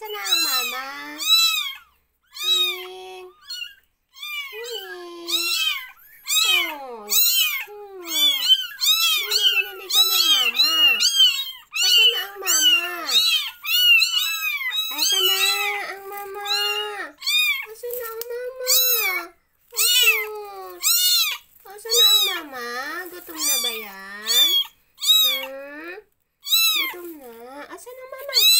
Asa na ang mama? Huling. Huling. Oy. Hindi na binalikan ng mama. Asa na ang mama? Asa na ang mama? Asa na ang mama? Asus. Asa na ang mama? Gutom na ba yan? Gutom na. Asa na mama?